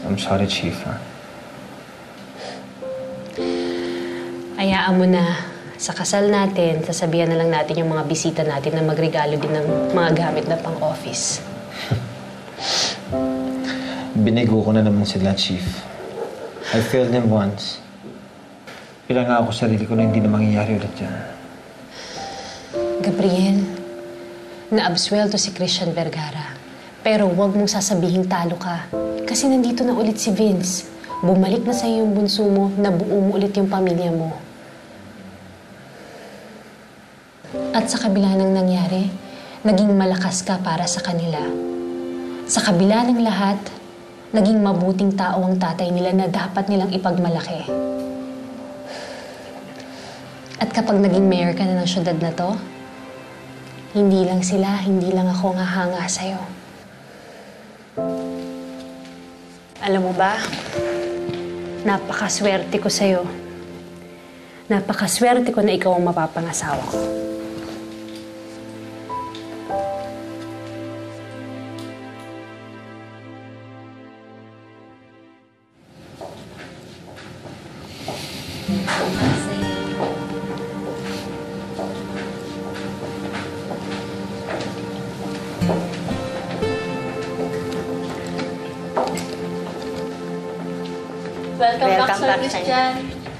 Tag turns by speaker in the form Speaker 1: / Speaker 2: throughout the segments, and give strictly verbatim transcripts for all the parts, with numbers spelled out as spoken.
Speaker 1: I'm sorry, Chief. Ha?
Speaker 2: Hayaan mo na. Sa kasal natin, sasabihan na lang natin yung mga bisita natin na magregalo din ng mga gamit na pang-office.
Speaker 1: Binigo ko na naman sila, Chief. I failed them once. Pinanga ako sarili ko na hindi na mangyayari ulit yan.
Speaker 2: Gabriel, na-absuelto si Christian Vergara. Pero huwag mong sasabihing talo ka. Kasi nandito na ulit si Vince. Bumalik na sa'yo yung bunso mo, nabuo mo ulit yung pamilya mo. At sa kabila ng nangyari, naging malakas ka para sa kanila. Sa kabila ng lahat, naging mabuting tao ang tatay nila na dapat nilang ipagmalaki. At kapag naging mayor ka na ng syudad na to, hindi lang sila, hindi lang ako nga hanga sa'yo. Alam mo ba, napakaswerte ko sa'yo. Napakaswerte ko na ikaw ang mapapangasawa ko.
Speaker 3: Welcome, Welcome back, Sir Christian.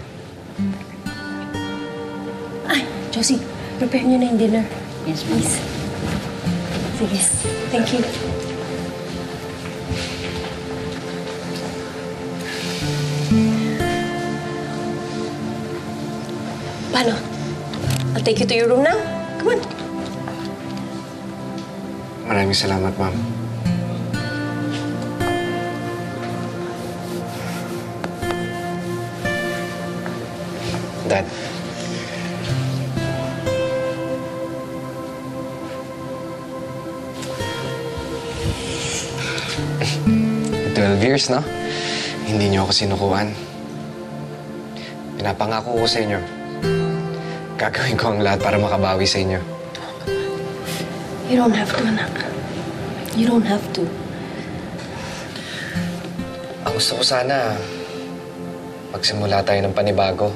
Speaker 4: Ay, Josie, prepare nyo na yung dinner.
Speaker 3: Yes, please.
Speaker 4: Sige, thank you. Paano? I'll take you to your room now. Come on.
Speaker 5: Maraming salamat, ma'am. Dad. Twelve years, no? Hindi niyo ako sinukuan. Pinapangako ko sa inyo. Gagawin ko ang lahat para makabawi sa inyo.
Speaker 4: You don't have to, anak. You don't have to.
Speaker 5: Ang gusto ko sana, magsimula tayo ng panibago.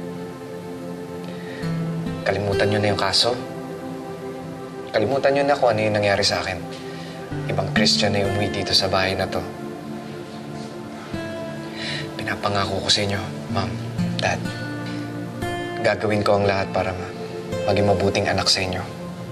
Speaker 5: Kalimutan nyo na yung kaso. Kalimutan nyo na kung ano yung nangyari sa akin. Ibang Christian na yung umuwi dito sa bahay na to. Pinapangako ko sa inyo, Ma'am, Dad. Gagawin ko ang lahat para maging mabuting anak sa inyo.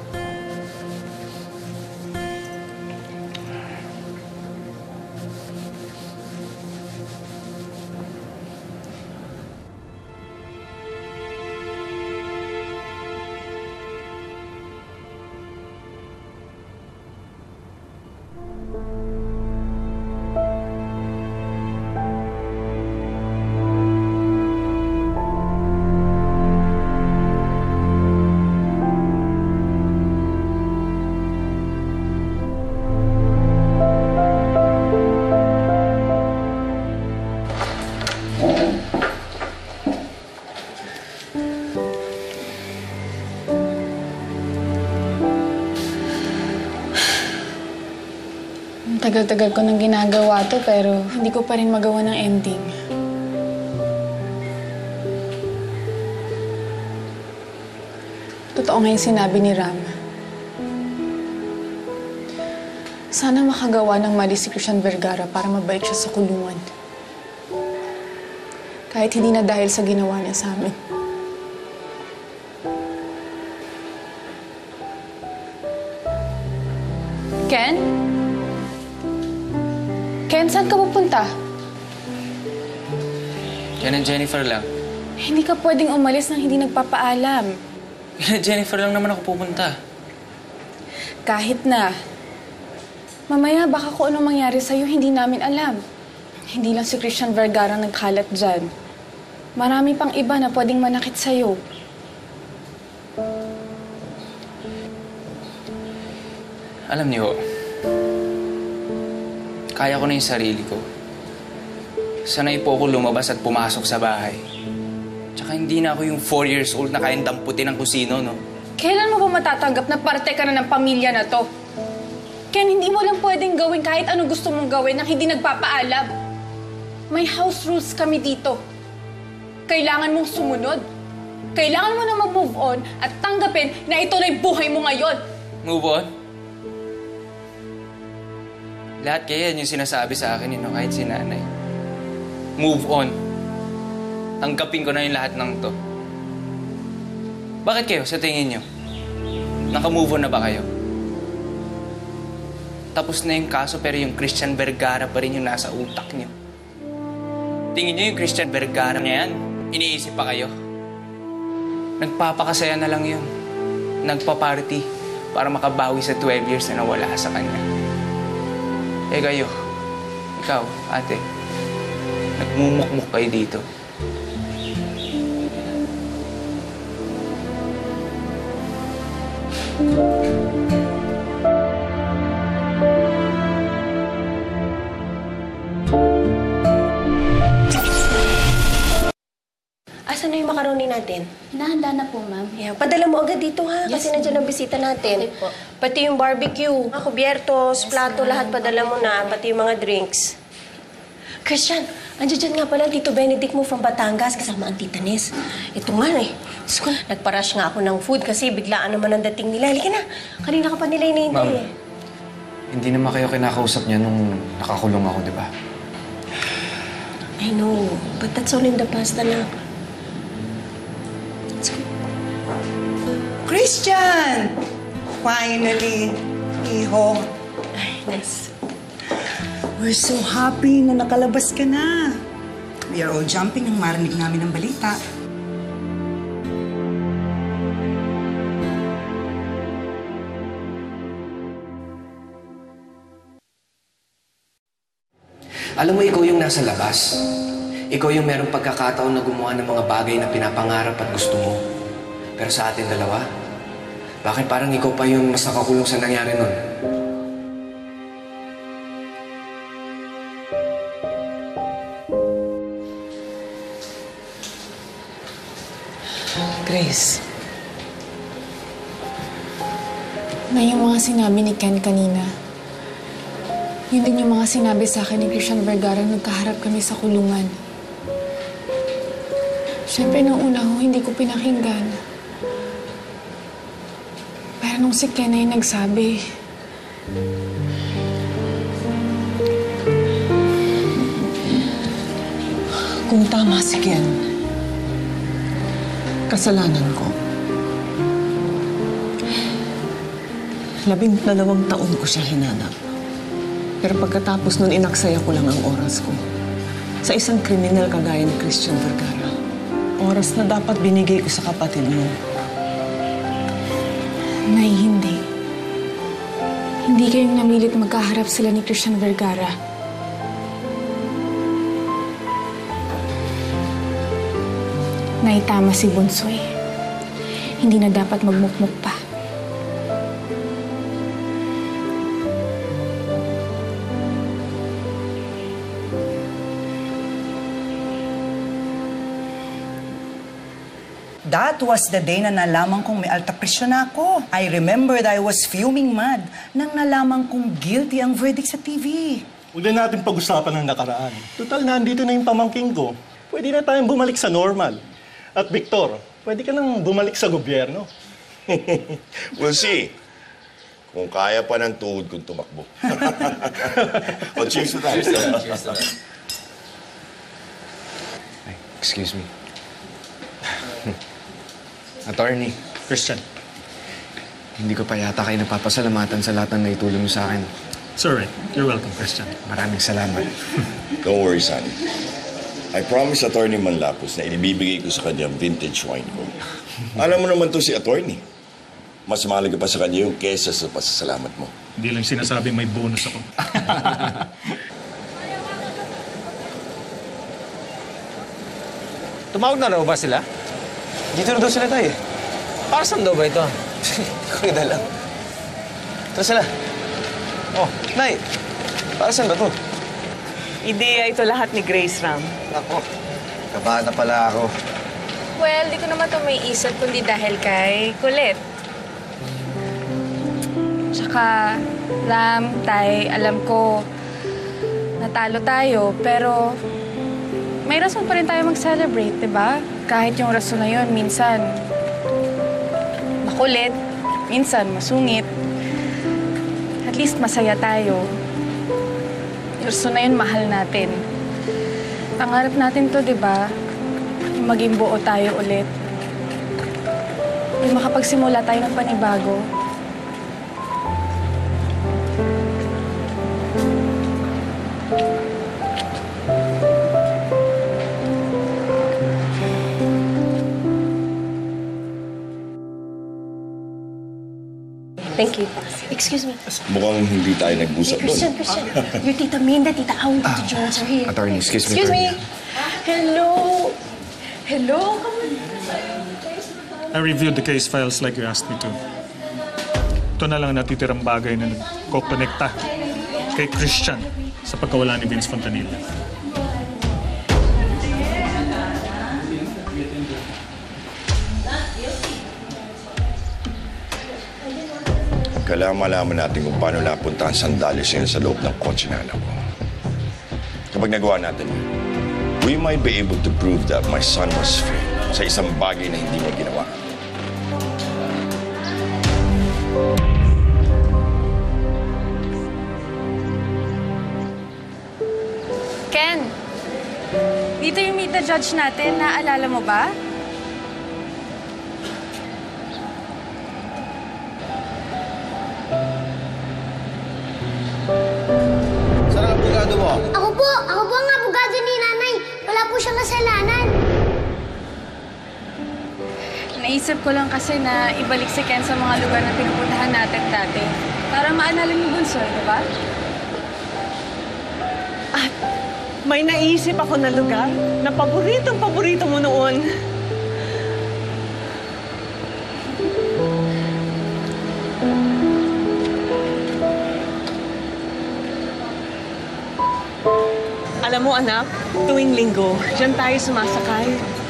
Speaker 6: Tagal-tagal ko nang ginagawa to pero hindi ko pa rin magawa ng ending. Totoo nga yung sinabi ni Ram. Sana makagawa ng mali si Christian Vergara para mabalik siya sa kulungan. Kahit hindi na dahil sa ginawa niya sa amin. Ken? Ken, saan ka pupunta?
Speaker 7: Yan ang Jennifer lang.
Speaker 6: Hindi ka pwedeng umalis nang hindi nagpapaalam.
Speaker 7: Yan ang Jennifer lang naman ako pupunta.
Speaker 6: Kahit na. Mamaya baka kung anong mangyari sa'yo, hindi namin alam. Hindi lang si Christian Vergara nagkalat dyan. Marami pang iba na pwedeng manakit sa'yo.
Speaker 7: Alam niyo, kaya ko na yung sarili ko. Sanay po ako lumabas at pumasok sa bahay. Tsaka hindi na ako yung four years old na kayang damputin ng kusino, no?
Speaker 6: Kailan mo ba matatanggap na parte ka na ng pamilya na to? Ken, hindi mo lang pwedeng gawin kahit anong gusto mong gawin nang hindi nagpapaalam. May house rules kami dito. Kailangan mong sumunod. Kailangan mo na mag-move on at tanggapin na ito na yung buhay mo ngayon.
Speaker 7: Move on? Lahat kaya yan yung sinasabi sa akin, you know, kahit si nanay. Move on. Tanggapin ko na yung lahat ng to. Bakit kayo, sa tingin nyo? Naka-move on na ba kayo? Tapos na yung kaso pero yung Christian Vergara pa rin yung nasa utak nyo. Tingin nyo yung Christian Vergara niya yan? Iniisip pa kayo? Nagpapakasaya na lang yun. Nagpa-party para makabawi sa twelve years na nawala sa kanya. Eh kayo, ikaw, ate, nagmumukmuk kayo dito.
Speaker 4: Asan na yung macaroni natin?
Speaker 3: Hinahanda na po, ma'am.
Speaker 4: Yeah, padala mo agad dito ha,
Speaker 3: Yes,
Speaker 4: kasi nandiyan ang bisita natin.
Speaker 3: Okay po.
Speaker 4: Pati yung barbecue, mga kubyertos, plato, lahat padala mo na, pati yung mga drinks. Christian, andiyan nga pala Tito Benedict mo from Batangas kasama ang Tita Nes. Ito nga eh. Diyos ko, nagparush nga ako ng food kasi biglaan naman ang dating nila. Halika na, kanina ka pa nila hinihintay
Speaker 5: Ma'am,
Speaker 4: eh.
Speaker 5: hindi naman kayo kinakausap niya nung nakakulong ako, di ba?
Speaker 4: I know, but that's all in the past na.
Speaker 8: Christian! Finally, iho.
Speaker 4: Ay, Nes.
Speaker 8: We're so happy na nakalabas ka na. We are all jumping nang marinig namin ang balita.
Speaker 5: Alam mo, ikaw yung nasa labas. Ikaw yung merong pagkakataon na gumawa ng mga bagay na pinapangarap at gusto mo. Pero sa atin dalawa, bakit parang ikaw pa yung mas nakakulong sa nangyari nun?
Speaker 8: Grace.
Speaker 6: Na yung mga sinabi ni Ken kanina, yun din yung mga sinabi sa akin ni Christian Vergara nung nagkaharap kami sa kulungan. Siyempre, nung una ho, hindi ko pinakinggan. Pero nung si Ken ay nagsabi,
Speaker 8: Kung tama si Ken, kasalanan ko. Labing dalawang taon ko siya hinanap. Pero pagkatapos nun, inaksaya ko lang ang oras ko. Sa isang kriminal kagaya ni Christian Vergara. Oras na dapat binigay ko sa kapatid mo.
Speaker 6: Nay, hindi. Hindi kayong namilit magkaharap sila ni Christian Vergara. Nay, tama si Bunsoy. Hindi na dapat magmukmuk pa.
Speaker 9: That was the day na nalaman kong may alta presyon ako. I remembered I was fuming mad nang nalaman kong guilty ang verdict sa T V.
Speaker 10: Huwag na natin pag-usapan ng nakaraan. Total, nandito na yung pamangking ko. Pwede na tayong bumalik sa normal. At Victor, pwede ka nang bumalik sa gobyerno.
Speaker 11: We'll see. Kung kaya pa ng tuhod kong tumakbo. O, cheers to that. Cheers to that.
Speaker 5: Ay, excuse me. Attorney.
Speaker 10: Christian.
Speaker 5: Hindi ko pa yata kayo napapasalamatan sa lahat ng naitulong niyo sa akin.
Speaker 10: Sorry. You're welcome, Christian.
Speaker 5: Maraming salamat.
Speaker 11: Don't worry, son. I promise Attorney Manlapos na ibibigay ko sa kanya ang vintage wine ko. Alam mo naman to si Attorney. Mas mahalaga pa sa kanya yung kesa sa pasasalamat mo.
Speaker 10: Hindi lang sinasabing may bonus ako.
Speaker 1: Tumawag na raw ba sila? Dito na daw sila tayo eh. Para saan daw ba ito? Hindi ko rin alam. Ito sila. Oh, Nay. Para saan ba ito?
Speaker 12: Ideya ito lahat ni Grace Ram.
Speaker 1: Ako, kabata pala ako.
Speaker 6: Well, di ko naman ito may isip kundi dahil kay Kulit. Tsaka, Ram, Tay, alam ko natalo tayo, pero may rason pa rin tayo mag-celebrate, di ba? Kahit yung rason na yun, minsan makulit, minsan masungit. At least masaya tayo. Yung rason na yun, mahal natin. Pangarap natin to, di ba? Yung maging buo tayo ulit. Yung makapagsimula tayo ng panibago.
Speaker 4: Thank you. Excuse me.
Speaker 11: Mukhang hindi tayo nag-usap doon.
Speaker 4: Christian, Christian. Your Tita Minda, Tita Aw, Tita George are here.
Speaker 5: Attorney, excuse me.
Speaker 4: Excuse me.
Speaker 5: attorney.
Speaker 4: Hello. Hello. Come on.
Speaker 13: I reviewed the case files like you asked me to. Ito na lang natitirang bagay na nagkokonekta kay Christian sa pagkawala ni Vince Fontanilla.
Speaker 11: Kailangan malaman natin kung paano napunta ang sandals niya sa loob ng kotse na anak ko. Kapag nagawa natin yun, we might be able to prove that my son was free sa isang bagay na hindi niya ginawa.
Speaker 6: Ken, dito yung meet the judge natin. Naalala mo ba?
Speaker 1: Saan ang abogado mo?
Speaker 14: Ako po! Ako po ang abogado ni nanay. Wala po siyang kasalanan.
Speaker 6: Naisip ko lang kasi na ibalik si Ken sa mga lugar na pinupuntahan natin dati. Para maalala ni Bunso, di ba?
Speaker 12: At may naisip ako na lugar na paboritong-paborito mo noon. Alam mo, anak, tuwing linggo, diyan tayo sumasakay.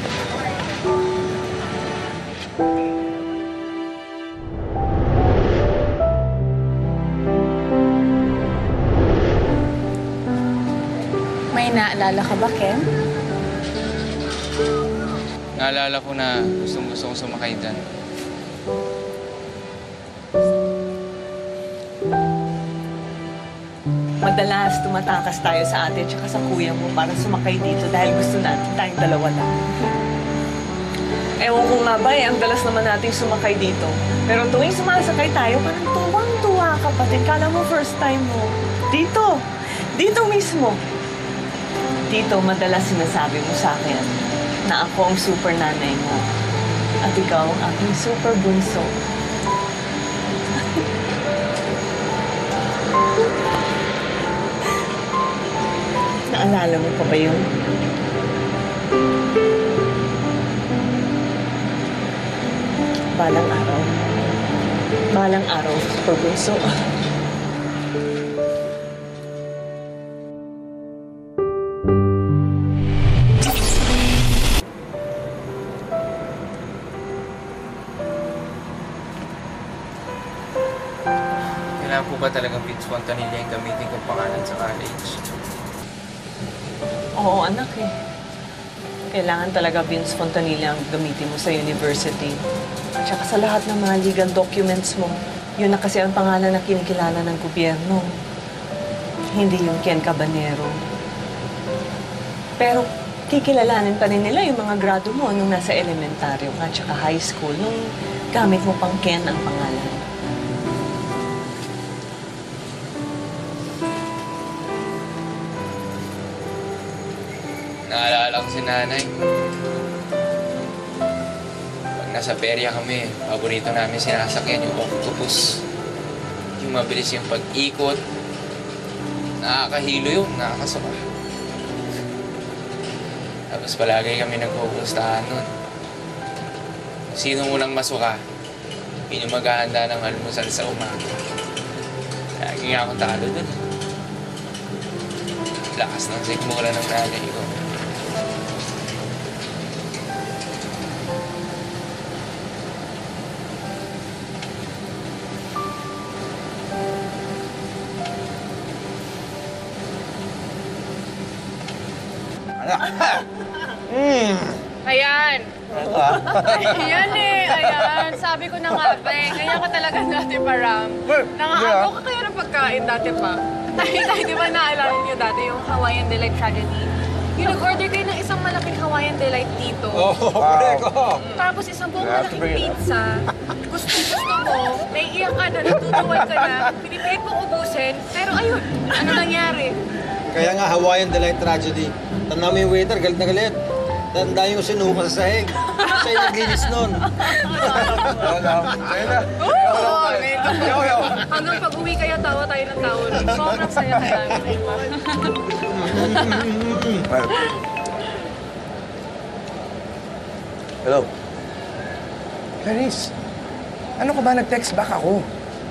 Speaker 6: May naalala ka ba, Ken?
Speaker 7: Naalala ko na gustong-gusto kong sumakay dyan.
Speaker 12: Madalas tumatakas tayo sa ate at sa kuya mo para sumakay dito dahil gusto natin tayong dalawa lang. Ewan ko nga ba eh, ang dalas naman nating sumakay dito. Pero tuwing sumasakay tayo, parang tuwang-tuwa kapatid. Kala mo first time mo. Dito, dito mismo. Dito, madalas sinasabi mo sa akin na ako ang super nanay mo. At ikaw ang aking super bunso. Naalala mo pa ba yun? Balang araw. Balang araw, super bunso.
Speaker 7: Kailangan po ba talagang Vince Fontanilla yung gamitin kong pangalan sa college?
Speaker 12: Oo, anak eh. Kailangan talaga Vince Fontanilla ang gamitin mo sa university. At saka sa lahat ng mga legal documents mo. Yun na kasi ang pangalan na kinikilala ng gobyerno. Hindi yung Ken Cabanero. Pero kikilalanin pa rin nila yung mga grado mo nung nasa elementaryo ka at saka high school nung gamit mo pang Ken ang pangalan.
Speaker 7: Naalala ko si nanay. Pag nasa perya kami, paborito namin sinasakyan yung octopus. Yung mabilis yung pag-ikot. Nakakahilo yun, nakakasama. Tapos palagi kami nagpupustahan nun. Sino unang masuka, yun yung maghahanda ng almusal sa umaga. Lagi nga akong talo dun. Lakas ng sigmura ng nanay ko.
Speaker 1: Hmm.
Speaker 6: Ayan. Ayan eh, ayan. Sabi ko na nga, be. Kaya ka talaga dati parang. Nangaagaw ka kaya ng pagkain dati pa. Tayo tayo, di ba naalala niyo dati yung Hawaiian Delight Tragedy? Yung nag-order kayo ng isang malaking Hawaiian Delight dito.
Speaker 1: Oh, wow.
Speaker 6: Tapos isang buong malaking pizza. Gusto-gusto mo, naiiyak ka na, natutuwan ka na, pinipilit mong ubusin. Pero ayun, ano nangyari?
Speaker 15: Kaya nga, Hawaiian Delight Tragedy. Tanda mo yung waiter, galit na galit. Tanda yung sinuka sa sahig. Siya yung naglinis nun.
Speaker 1: Sa'yo na.
Speaker 6: Oo, hanggang pag-uwi kayo, tawa tayo ng tawa. Sobrang saya kaya.
Speaker 5: Hello? Clarice, ano ka ba? Nag-text back ako.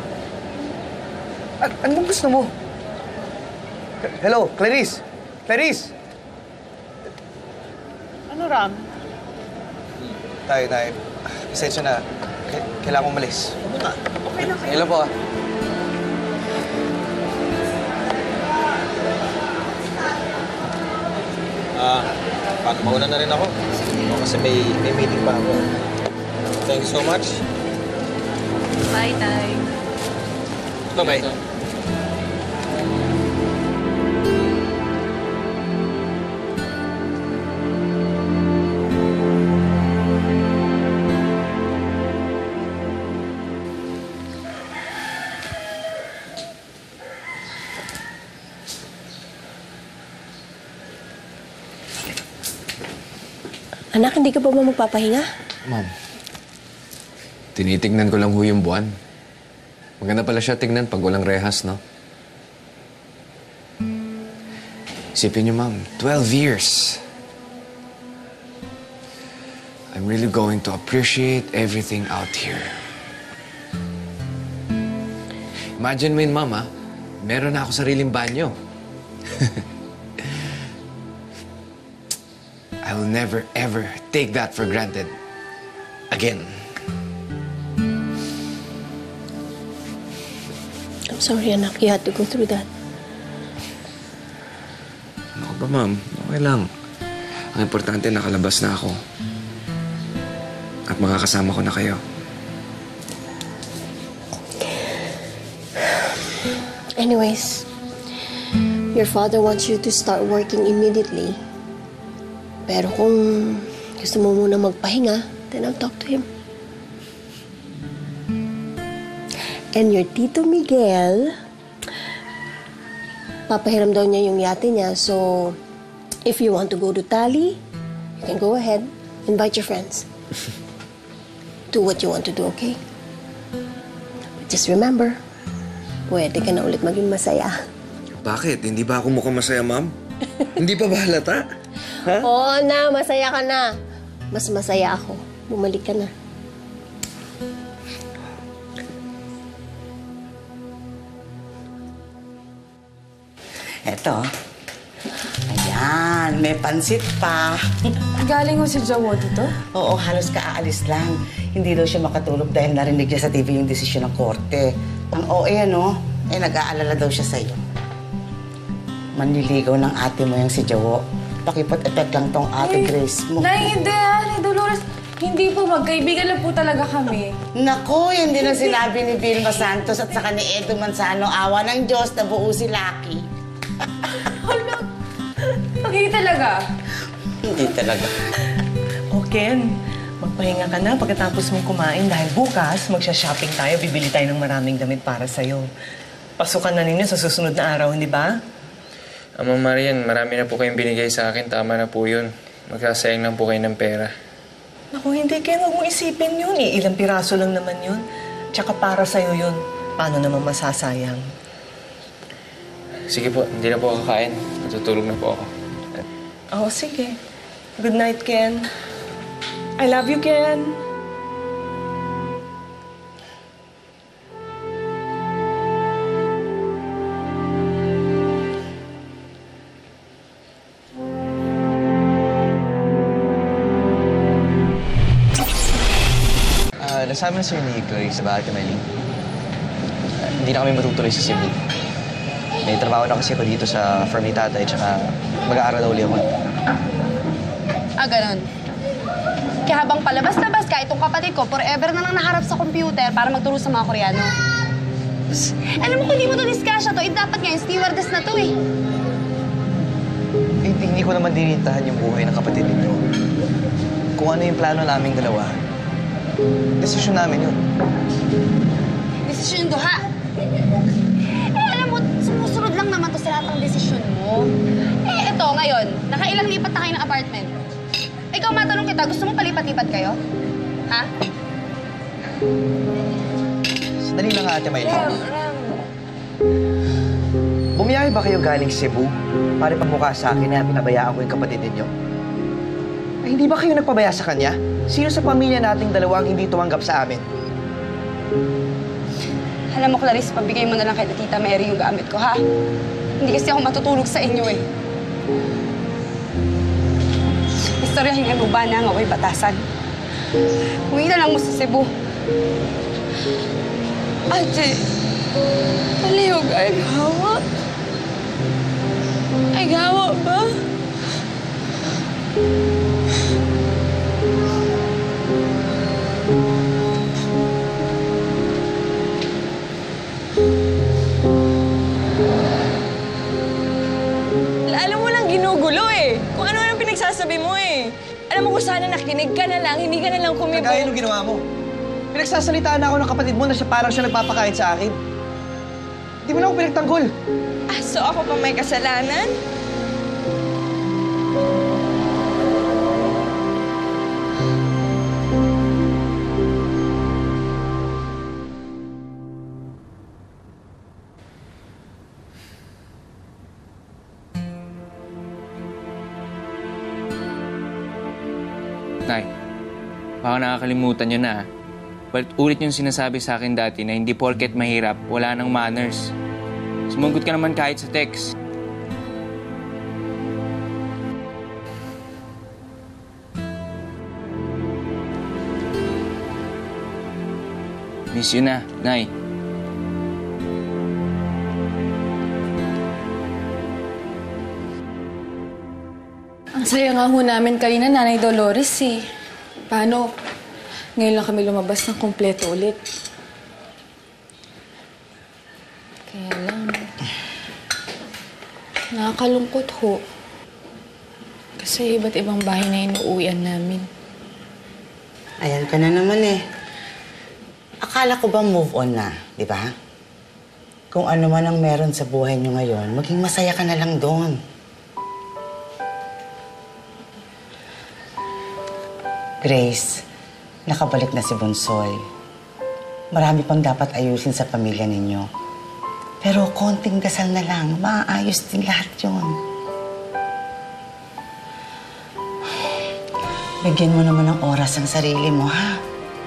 Speaker 5: An anong gusto mo? Hello, Clarice? Clarice?
Speaker 6: Ano, Ram?
Speaker 1: Tayo, tayo. Pasensya na. K kailangan kong umalis.
Speaker 6: Okay na kayo.
Speaker 1: Ilan po ah?
Speaker 15: Ah, paano mauna na rin ako? Kasi may, may meeting pa ako. Thank you so much.
Speaker 6: Bye, Tay.
Speaker 15: Bye-bye.
Speaker 4: Anak, hindi ka pa ba magpapahinga?
Speaker 5: Ma'am, tinitignan ko lang ho yung buwan. Maganda pala siya tignan pag walang rehas, no? Isipin niyo, ma'am, twelve years. I'm really going to appreciate everything out here. Imagine mo yun, ma'am, ha? Meron na ako sariling banyo. I will never, ever take that for granted again.
Speaker 4: I'm sorry, anak. You had to go through that.
Speaker 5: Ano ba, ma'am? Okay lang. Ang importante, nakalabas na ako. At makakasama ko na kayo.
Speaker 4: Anyways, your father wants you to start working immediately. Pero kung gusto mo muna magpahinga, then I'll talk to him. And your Tito Miguel, papahiram daw niya yung yate niya. So, if you want to go to Tali, you can go ahead. Invite your friends. Do what you want to do, okay? But just remember, pwede ka na ulit maging masaya.
Speaker 5: Bakit? Hindi ba ako mukhang masaya, ma'am? Hindi pa ba halata? Ha?
Speaker 4: Oo na, masaya ka na. Mas masaya ako. Bumalik ka na.
Speaker 9: Eto. Ayan, may pansit pa.
Speaker 6: Galing mo si Jawo dito?
Speaker 9: Oo, halos kaalis lang. Hindi daw siya makatulog dahil narinig niya sa T V yung desisyon ng korte. Ang O A, ano, eh nag-aalala daw siya sa'yo. Manliligaw ng ate mo yung si Jawo. Pakipot-epek lang tong ate Grace mo.
Speaker 6: Nay, hindi ah. Ni Dolores, hindi po. Magkaibigan lang po talaga kami.
Speaker 9: Naku, yan din ang sinabi ni Vilma Santos at saka ni Edo Manzano. Awa ng Diyos, nabuo si Lucky.
Speaker 6: Hindi talaga.
Speaker 9: Hindi talaga.
Speaker 12: O Ken, magpahinga ka na pagkatapos mong kumain dahil bukas magsha-shopping tayo, bibili tayo ng maraming damit para sa'yo. Pasukan na ninyo sa susunod na araw, hindi ba?
Speaker 7: Ama Marian, marami na po kayong binigay sa akin. Tama na po yun. Magsasayang lang po kayo ng pera.
Speaker 12: Naku, hindi Ken, huwag mo isipin yun eh. Ilang piraso lang naman yun. Tsaka para sa'yo yun. Paano naman masasayang?
Speaker 7: Sige po, hindi na po ako kakain. Matutulog na po ako.
Speaker 12: Oh, sige. Good night, Ken. I love you, Ken.
Speaker 1: Ah, nasabi na sir ni Chloe sa bahay kami. Uh, hindi na kami matutuloy sa Cebu. May trabaho na kasi ako dito sa firm ni tatay, tsaka mag-aaral na uli ako.
Speaker 16: Ah, ganun. Kaya habang palabas-labas ka, itong kapatid ko, forever na lang naharap sa computer para magturo sa mga Koreano. Alam mo, kung hindi mo to diskasya to, eh, dapat nga yung stewardess na to eh.
Speaker 1: Eh, hindi ko naman dinintahan yung buhay ng kapatid ninyo. Kung ano yung plano naming dalawa, desisyon namin yun.
Speaker 16: Desisyon yung duha. Eh, alam mo, sumusunod lang naman to sa lahat ng desisyon mo. Eh, eto, ngayon, nakailang lipat na kayo ng apartment. Ikaw, matanong kita, gusto mo palipat-lipat kayo? Ha?
Speaker 1: Sandali lang nga, Ate Maylin. Bumiyahe ba kayo galing Cebu para pagmukha sa akin na pinabayaan ko yung kapatid ninyo? Ay, hindi ba kayo nagpabaya sa kanya? Sino sa pamilya nating dalawa ang hindi tumanggap sa amin?
Speaker 16: Alam mo, Clarice, pabigay mo na lang kay Tita Mary yung gamit ko, ha? Hindi kasi ako matutulog sa inyo, eh. Istoryahin kayo mo ba na nga, way batasan? Uwi na lang mo sa Cebu. Ate, palihog ay gawa. Ay gawa ba?
Speaker 12: Alam mo lang ginugulo eh. Kung ano-ano pinagsasabi mo eh. Alam mo kung sana nakinig ka na lang, hindi ka na lang kumibo.
Speaker 1: Kagaya nung ginawa mo. Pinagsasalitaan ako ng kapatid mo na siya parang siya nagpapakain sa akin. Hindi mo na ako pinagtanggol.
Speaker 12: Ah, so ako pa may kasalanan?
Speaker 7: Nay, baka nakakalimutan nyo na. But ulit yung sinasabi sa akin dati na hindi porket mahirap, wala nang manners. Sumagot ka naman kahit sa text. Miss you na, Nay.
Speaker 6: Ang saya nga ho namin kanina, Nanay Dolores, eh. Paano? Ngayon lang kami lumabas ng kumpleto ulit. Kaya lang, nakakalungkot ho. Kasi iba't ibang bahay na inuuwian namin.
Speaker 9: Ayan ka na naman eh. Akala ko ba move on na, di ba? Kung ano man ang meron sa buhay niyo ngayon, maging masaya ka na lang doon. Grace, nakabalik na si Bonsoy. Marami pang dapat ayusin sa pamilya ninyo. Pero konting dasal na lang, maaayos din lahat yun. Bigyan mo naman ng oras ang sarili mo, ha?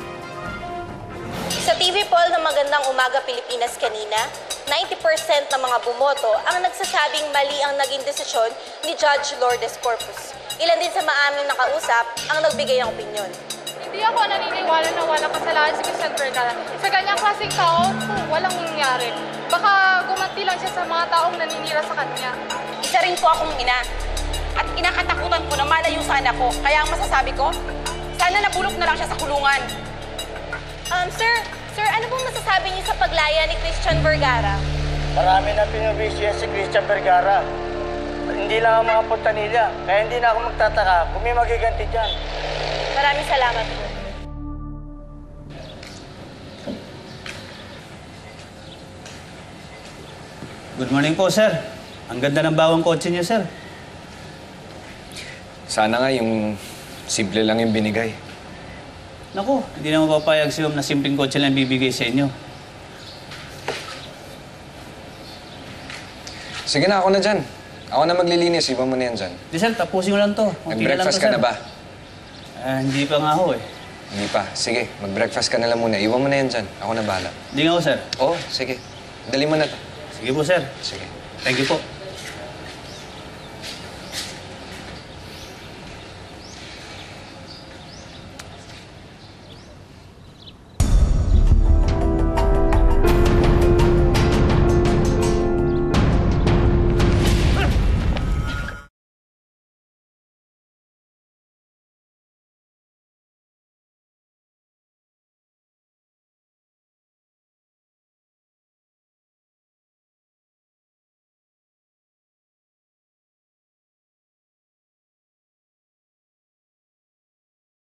Speaker 17: Sa T V poll na Magandang Umaga Pilipinas kanina, ninety percent ng mga bumoto ang nagsasabing mali ang naging desisyon ni Judge Lourdes Corpus. Ilan din sa maaming nakausap ang nagbigay ng opinyon.
Speaker 18: Hindi ako naniniwala na walang kasalanan si Christian Vergara. Sa ganyang klaseng tao, walang nangyari. Baka gumanti lang siya sa mga taong naninira sa kanya.
Speaker 19: Isa rin po akong ina. At inakatakutan ko na malayo sa anak ko. Kaya ang masasabi ko, sana nabulok na lang siya sa kulungan.
Speaker 17: Um, sir, sir, ano pong masasabi niyo sa paglaya ni Christian Vergara?
Speaker 15: Marami na pinabisya si Christian Vergara. Hindi lang ang mga Fontanillas. Kaya hindi na ako magtataka kung may magiganti dyan.
Speaker 17: Maraming salamat po.
Speaker 20: Good morning po, sir. Ang ganda ng bawang kotse niyo, sir.
Speaker 5: Sana nga yung simple lang yung binigay.
Speaker 20: Naku, hindi na mapapayag si Om na simpleng kotse lang bibigay sa inyo.
Speaker 5: Sige na, ako na dyan. Ako na maglilinis. Iba mo na yan dyan.
Speaker 20: Di, sir, tapusin ko lang to.
Speaker 5: Nag-breakfast ka na ba?
Speaker 20: Ah, hindi pa nga ho, eh.
Speaker 5: Hindi pa. Sige, mag-breakfast ka na lang muna. Iwan mo na yan dyan. Ako na bahala.
Speaker 20: Hindi nga ho, sir.
Speaker 5: Oo, sige. Dali mo na to.
Speaker 20: Sige po, sir.
Speaker 5: Sige.
Speaker 20: Thank you po.